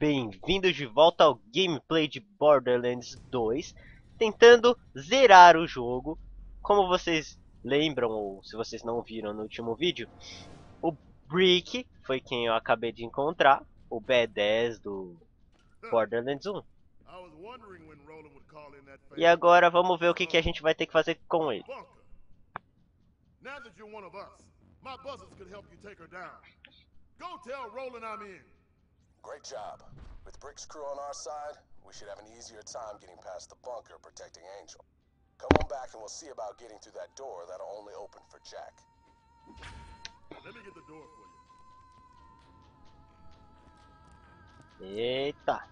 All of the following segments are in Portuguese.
bem-vindos de volta ao gameplay de Borderlands 2, tentando zerar o jogo. Como vocês lembram, ou se vocês não viram no último vídeo, o Brick foi quem eu acabei de encontrar, o B10 do Borderlands 1. E agora vamos ver o que a gente vai ter que fazer com ele. Now that you're one of us, my buzzers could help you take her down. Go tell Roland I'm in. Great job. With Brick's crew on our side, we should have an easier time getting past the bunker protecting Angel. Come on back and we'll see about getting through that door that'll only open for Jack. Let me get the door for you. Eita.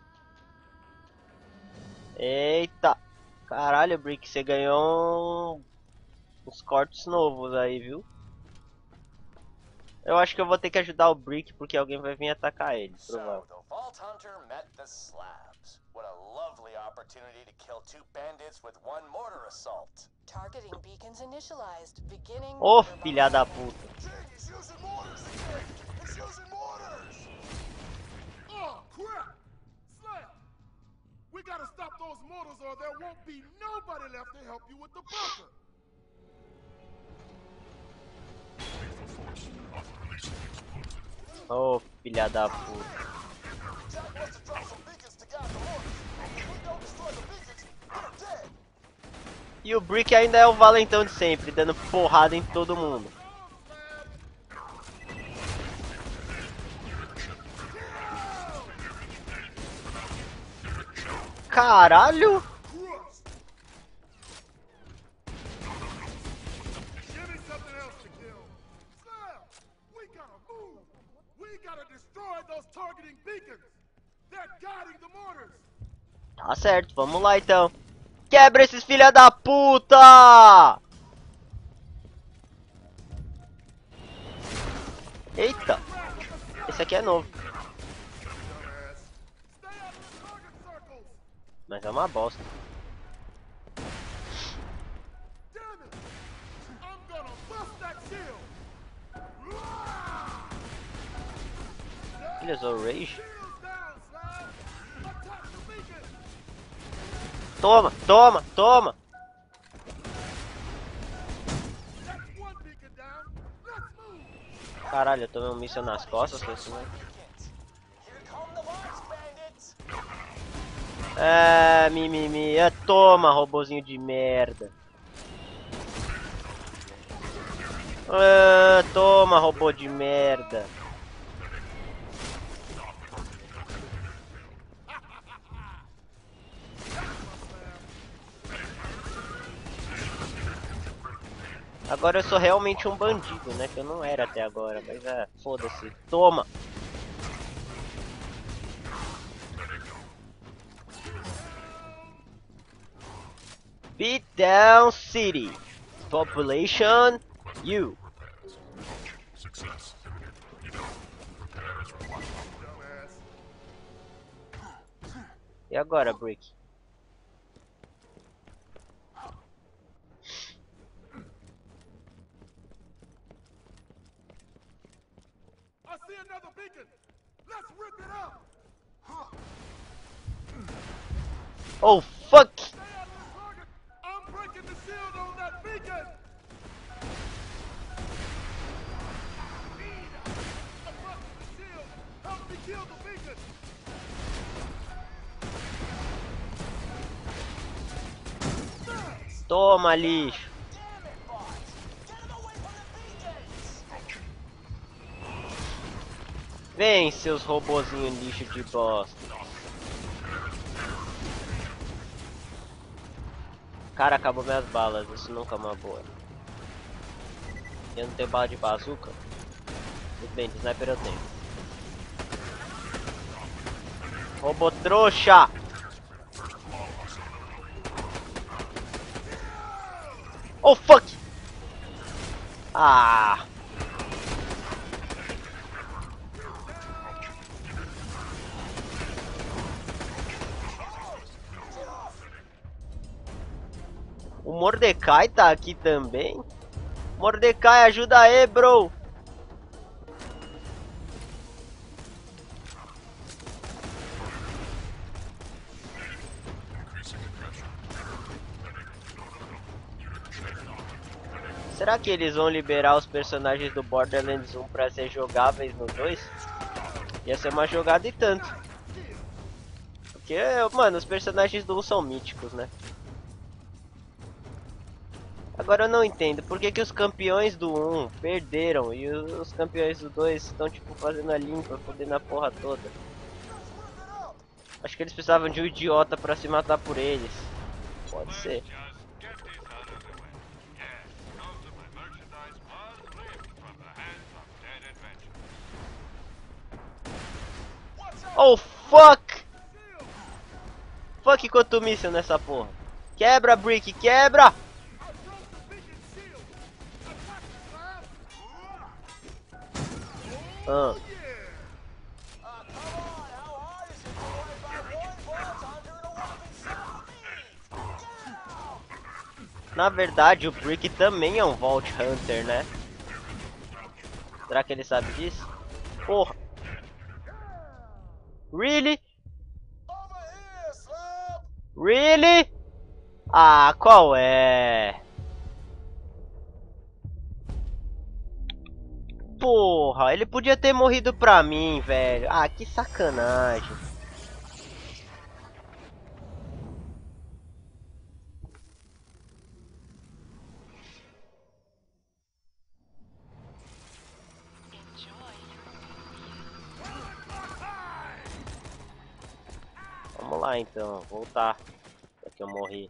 Eita. Caralho, Brick, você ganhou uns cortes novos aí, viu? Eu acho que eu vou ter que ajudar o Brick porque alguém vai vir atacar ele, provável. So, the Vault Hunter met the Slabs. What a lovely opportunity to kill two bandits with one mortar assault. Targeting beacons initialized, beginning. Ô, filha da puta. He's using mortars again! He's using mortars! Oh, crap! Slap! We gotta stop those mortars or there won't be nobody left to help you with the bunker. Ô, filha da puta. Jack wants to drop some beacons to guide the mortars. If we don't destroy the beacons, we're dead! E o Brick ainda é o valentão de sempre, dando porrada em todo mundo. Caralho! Give me something else to kill. Slap! We gotta move. We gotta destroy those targeting beacons. They're guiding the mortars. Tá certo, vamos lá então. Quebra esses filha da puta! Eita! Esse aqui é novo, Dumbass. Stay out of the target circles. mas é uma bosta. Damn it! I'm gonna bust that shield. Ele usou Rage? Shield down, Slab. Attack the beacon. Toma, toma, toma! That's one beacon down. Let's move. Caralho, eu tomei um míssil nas costas, foi isso mesmo? Here come the Mars bandits! É, mimimi, toma, robozinho de merda. Toma, robô de merda. Agora eu sou realmente um bandido, né? Que eu não era até agora, mas foda-se. Toma! Beatdown City. Population U. E agora, Brick? I see another beacon. Let's rip it up. Oh, fuck! Stay out of the target. I'm breaking the shield on that beacon. I busted the shield. Help me kill the beacon. Toma, lixo. Damn it, bots! Get him away from the beacons! Vem, seus robozinhos lixo de bosta. Cara, acabou minhas balas. Isso nunca é uma boa. Eu não tenho bala de bazuca. Tudo bem, de sniper eu tenho. Robô trouxa! Oh, fuck! Ah! O Mordecai tá aqui também? Mordecai, ajuda aí, bro! Será que eles vão liberar os personagens do Borderlands 1 pra ser jogáveis no 2? Ia ser uma jogada e tanto. Porque, mano, os personagens do 1 são míticos, né? Agora eu não entendo, por que os campeões do 1 perderam e os campeões do 2 estão tipo fazendo a limpa, fodendo a porra toda? Acho que eles precisavam de um idiota pra se matar por eles. Pode ser. Oh fuck! Fuck quanto míssil nessa porra. Quebra, Brick, quebra! Ah. Na verdade, o Brick também é um Vault Hunter, né? Será que ele sabe disso? Porra! Really? Really? Ah, qual é? Porra, ele podia ter morrido pra mim, velho. Ah, que sacanagem. Vamos lá então, voltar. Já que eu morri.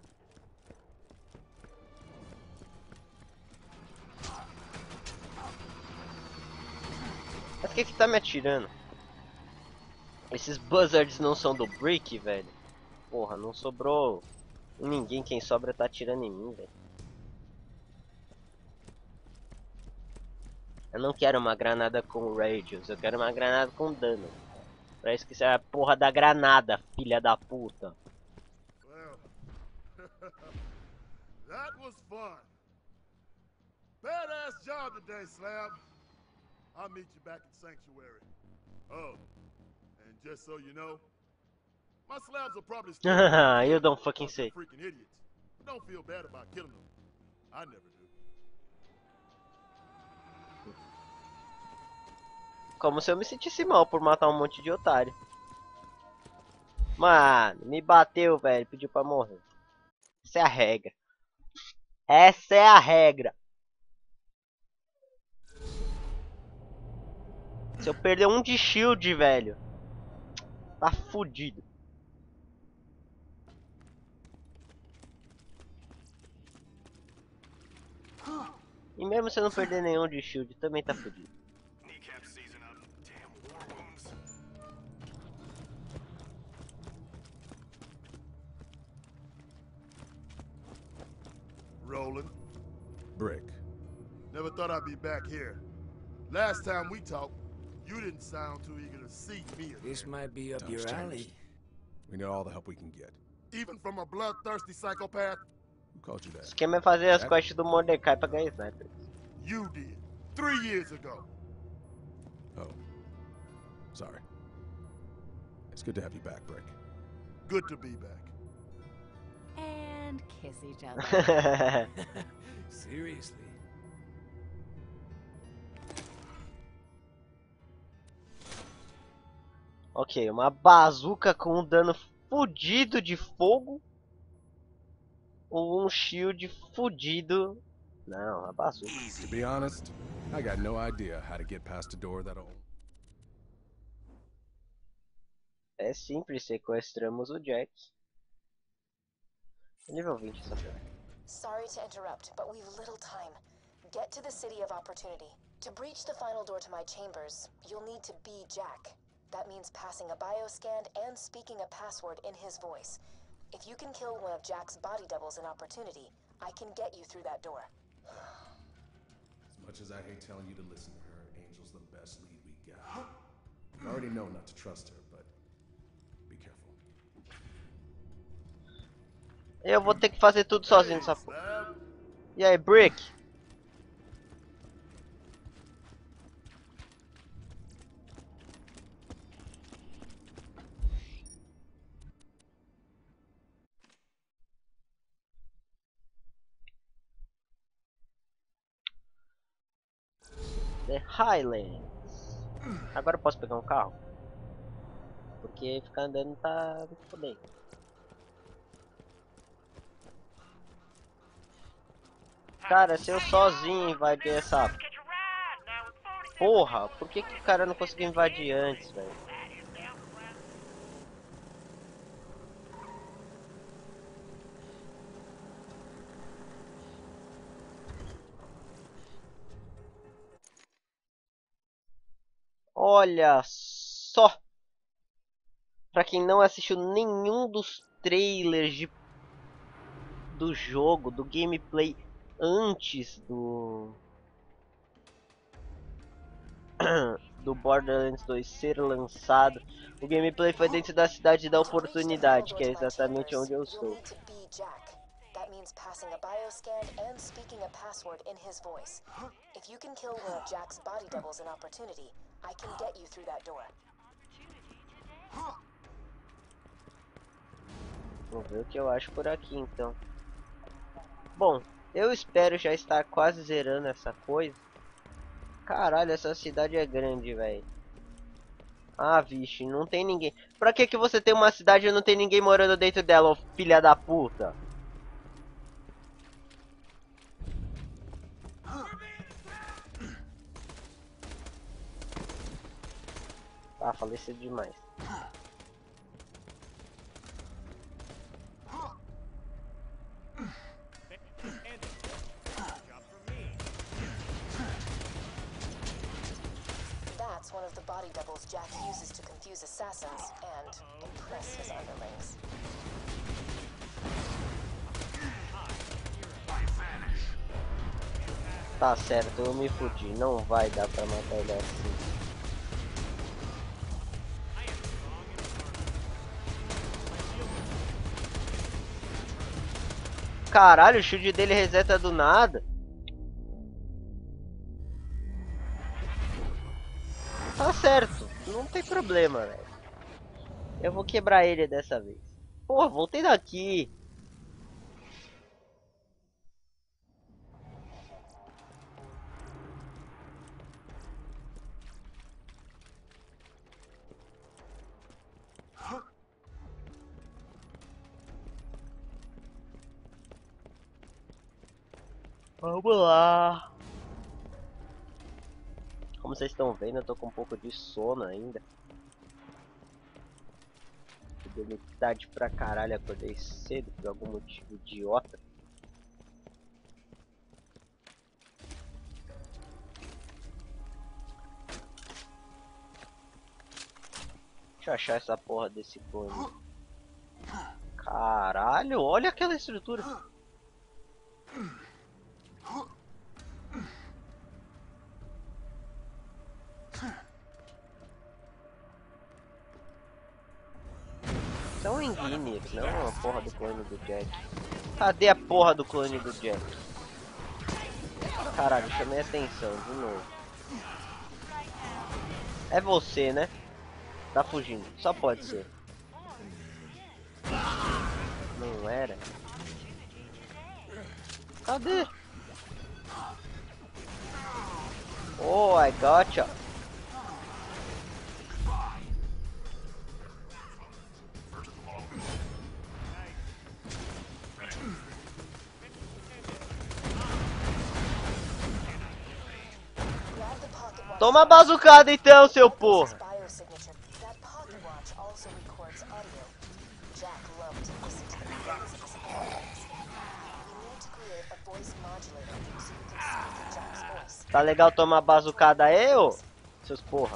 Mas que tá me atirando? Esses buzzards não são do Brick, velho? Porra, não sobrou ninguém, quem sobra tá atirando em mim, velho. Eu não quero uma granada com radius, eu quero uma granada com dano. Pra isso que isso é a porra da granada, filha da puta. Well, that was fun. Badass job today, Slab. I'll meet you back in Sanctuary. Oh, and just so you know, my slabs will probably still You don't fucking say. freaking idiots. But don't feel bad about killing them. I never do. Como se eu me sentisse mal por matar um monte de otário. Mano, me bateu, velho. Pediu pra morrer. Essa é a regra. Essa é a regra. Se eu perder um de shield, velho, tá fudido. E mesmo se eu não perder nenhum de shield, também tá fudido. Roland. Brick. Never thought I'd be back here. Last time we talked, you didn't sound too eager to see me again. This might be up Time's your changed. alley. We need all the help we can get. Even from a bloodthirsty psychopath? Who called you that? Esquema é fazer as quests do Mordecai pra ganhar sniper. You did. 3 years ago. Oh. Sorry. It's good to have you back, Brick. Good to be back. And kiss each other. Seriously. Ok, uma bazuca com um dano fudido de fogo. Ou um shield fudido. Não, a bazuca. To be honest, I got no idea how to get past a door that'll... É simples, sequestramos o Jack. Nível 20 essa porra. Sorry to interrupt, but we've little time. Get to the City of Opportunity. To breach the final door to my chambers, you'll need to be Jack. That means passing a bioscan and speaking a password in his voice. If you can kill one of Jack's body doubles in Opportunity, I can get you through that door. As much as I hate telling you to listen to her, Angel's the best lead we got. I already know not to trust her, but be careful. Eu vou ter que fazer tudo sozinho nessa porra. E aí, Brick? The Highlands. Agora eu posso pegar um carro? Porque ficar andando tá me fodendo. Cara, se eu sozinho invadir essa... Porra, por que que o cara não conseguiu invadir antes, velho? Olha só! Pra quem não assistiu nenhum dos trailers do jogo, do gameplay antes do Borderlands 2 ser lançado, o gameplay foi dentro da cidade da oportunidade, que é exatamente onde eu estou. That means passing a bioscan and speaking a password in his voice. If you can kill one of Jack's body doubles in Opportunity, I can get you through that door. Vamos ver o que eu acho por aqui então. Bom, eu espero já estar quase zerando essa coisa. Caralho, essa cidade é grande, velho. Ah, vixe, não tem ninguém. Pra que que você tem uma cidade e não tem ninguém morando dentro dela, ô filha da puta? Ah, falecido demais. That's one of the body doubles Jack uses to confuse assassins and impress his underlings. Tá certo, eu me fudi. Não vai dar pra matar ele assim. Caralho, o shield dele reseta do nada. Tá certo, não tem problema, velho. Eu vou quebrar ele dessa vez. Porra, voltei daqui. Vamos lá. Como vocês estão vendo, eu tô com um pouco de sono ainda. Dormi tarde pra caralho, acordei cedo por algum motivo idiota. Deixa eu achar essa porra desse clone. Caralho, olha aquela estrutura. Isso é um Engineer, não é uma porra do clone do Jack. Cadê a porra do clone do Jack? Caralho, chamei a atenção de novo. É você, né? Tá fugindo, só pode ser. Não era? Cadê? Oh, I gotcha. Toma a bazucada então, seu porra. Tá legal tomar a bazucada aí, ô? Seus porra.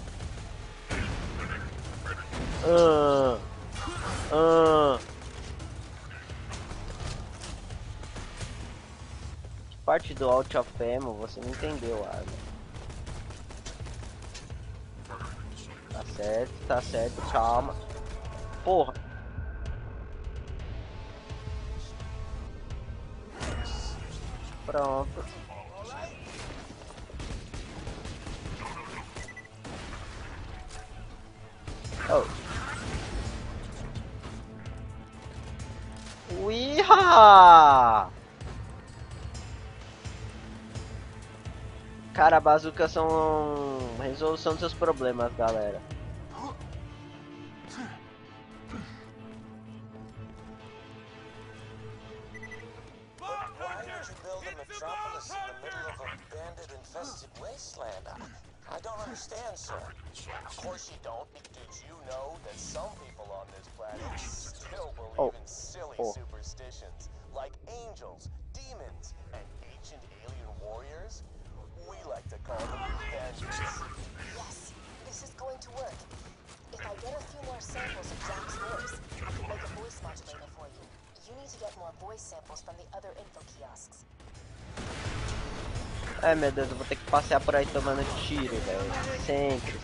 Parte do Out of Ammo, você não entendeu, Arma. Tá certo, calma. Porra. Pronto. Oh. Uiha! Cara, bazucas são resolução dos seus problemas, galera. Why would you build a metropolis in the middle of a bandit-infested wasteland? I don't understand, sir. Of course you don't. Did you know that some people on this planet still believe in silly superstitions, like angels, demons, and ancient alien warriors? We like to call them bandits. Yes, this is going to work. If I get a few more samples of Jack's voice, I can make a voice modulator for you. You need to get more voice samples from the other info kiosks. Ai meu Deus, eu vou ter que passear por aí tomando tiro, velho. Sempre.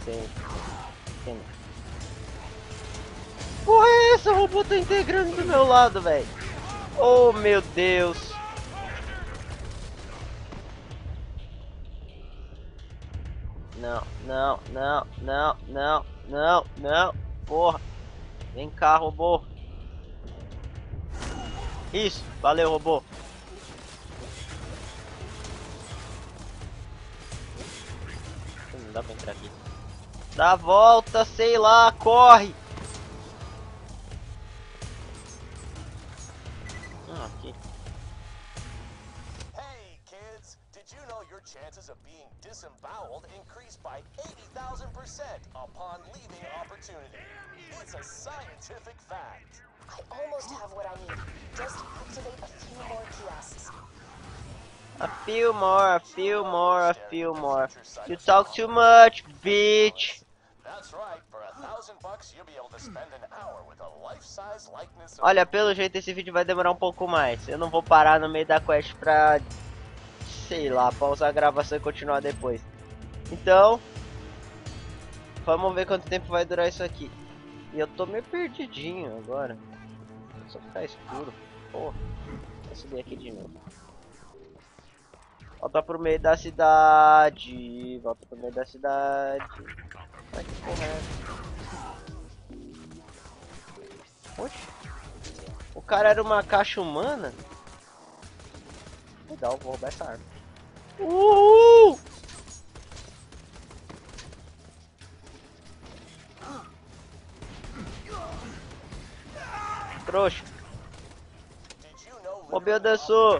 Porra é essa? O robô tá integrando do meu lado, velho. Oh meu Deus. Não. Porra. Vem cá, robô. Isso, valeu, robô. Não dá pra entrar aqui. Dá a volta, sei lá, corre. Aqui. Hey, kids, did you know your chances of being disemboweled increase by 80,000% upon leaving opportunity? It's a scientific fact. I almost have what I need. Just activate a few more kiosks. A few more. You talk too much, bitch. That's right. For $1,000, you'll be able to spend an hour with a life-size likeness of... Olha, pelo jeito esse vídeo vai demorar um pouco mais. Eu não vou parar no meio da quest pra... sei lá, pausar a gravação e continuar depois. Então... vamos ver quanto tempo vai durar isso aqui. E eu tô meio perdidinho agora. Só ficar escuro. Porra. Vou subir aqui de novo. Volta pro meio da cidade. Ai, que porra é essa? Oxe. O cara era uma caixa humana? Legal, vou roubar essa arma. Uhul! Trouxa. Roubei o dançou.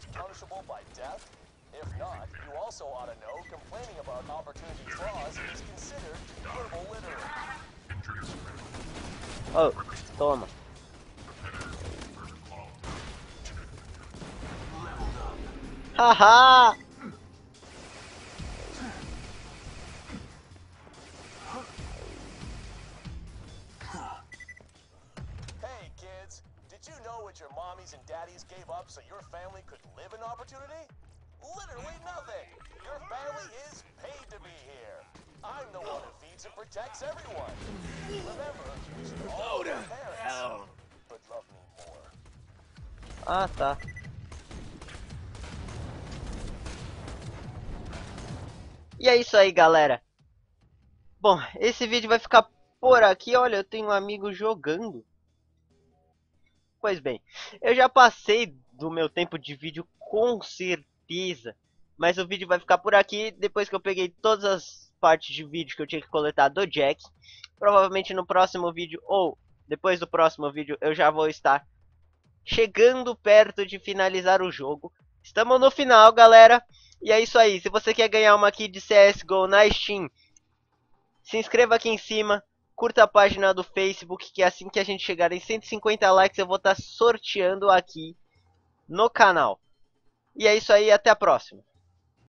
Oh, toma. Haha! Hey kids, did you know what your mommies and daddies gave up so your family could live in opportunity? Literally nothing. Your family is paid to be here. I'm the one who feeds and protects everyone. Remember, we should all be parents, but love me more. Ah, tá. E é isso aí, galera. Bom, esse vídeo vai ficar por aqui. Olha, eu tenho um amigo jogando. Pois bem, eu já passei do meu tempo de vídeo com certeza. Mas o vídeo vai ficar por aqui. Depois que eu peguei todas as partes de vídeo que eu tinha que coletar do Jack. Provavelmente no próximo vídeo ou depois do próximo vídeo eu já vou estar chegando perto de finalizar o jogo. Estamos no final, galera. E é isso aí. Se você quer ganhar uma key de CSGO na Steam, se inscreva aqui em cima. Curta a página do Facebook, que assim que a gente chegar em 150 likes eu vou estar sorteando aqui no canal. E é isso aí, até a próxima.